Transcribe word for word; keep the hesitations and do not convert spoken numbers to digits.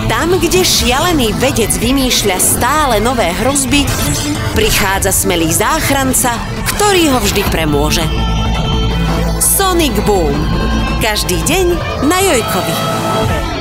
Tam, kde šialený vedec vymýšľa stále nové hrozby, prichádza smelý záchranca, ktorý ho vždy premôže. Sonic Boom. Každý deň na Jojkovi.